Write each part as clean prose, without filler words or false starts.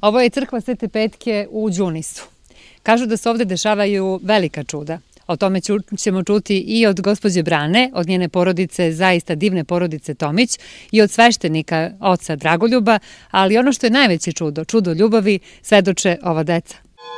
Ovo je crkva Svete Petke u Đunisu. Kažu da se ovde dešavaju velika čuda. O tome ćemo čuti i od gospođe Brane, od njene porodice, zaista divne porodice Tomić, i od sveštenika oca Dragoljuba, ali ono što je najveće čudo, čudo ljubavi, svedoče ova deca.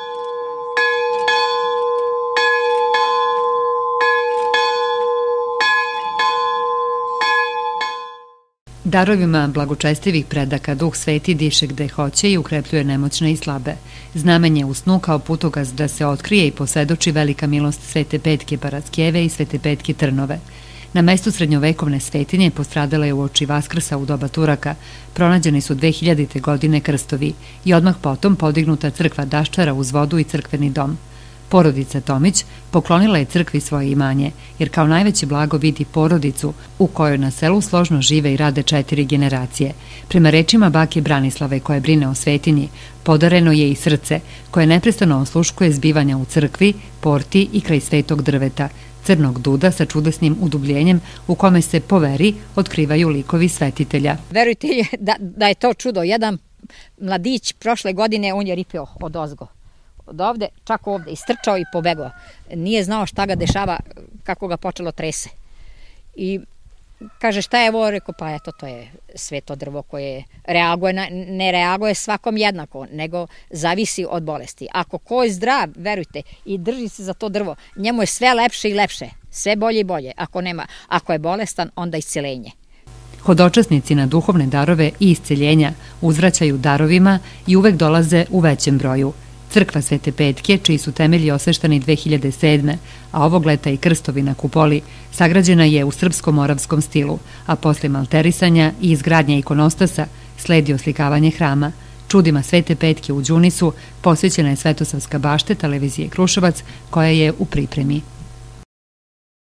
Darovima blagočestivih predaka Duh Sveti diše gde hoće i ukrepljuje nemoćne i slabe. Znamen je u snu kao putokaz da se otkrije i posvedoči velika milost Svete Petke Paraskeve i Svete Petke Trnove. Na mestu srednjovekovne svetinje postradala je uoči Vaskrsa u doba Turaka. Pronađeni su 2000. godine krstovi i odmah potom podignuta crkva Daščara uz vodu i crkveni dom. Porodica Tomić poklonila je crkvi svoje imanje, jer kao najveće blago vidi porodicu u kojoj na selu složno žive i rade 4 generacije. Prema rečima bake Branislave koja brine o svetinji, podareno je i srce koje neprestano osluškuje zbivanja u crkvi, porti i kraj svetog drveta, crnog duda sa čudesnim udubljenjem u kome se po veri otkrivaju likovi svetitelja. Verujte da je to čudo. Jedan mladić prošle godine, on je ripeo od ozgo. Od ovde, čak ovde, istrčao i pobegao. Nije znao šta ga dešava, kako ga počelo trese. I kaže, šta je ovo? Rekao, pa eto, to je sveto drvo koje reaguje, ne reaguje svakom jednako, nego zavisi od bolesti. Ako ko je zdrav, verujte, i drži se za to drvo, njemu je sve lepše i lepše, sve bolje i bolje. Ako je bolestan, onda isceljenje. Hodočasnici na duhovne darove i isceljenja uzvraćaju darovima i uvek dolaze u većem broju. Crkva Svete Petke, čiji su temelji osveštani 2007. a ovog leta i krstovi na kupoli, sagrađena je u srpsko-moravskom stilu, a posle malterisanja i izgradnje ikonostasa sledi oslikavanje hrama. Čudima Svete Petke u Đunisu posvećena je Svetosavska bašta televizije Kruševac, koja je u pripremi.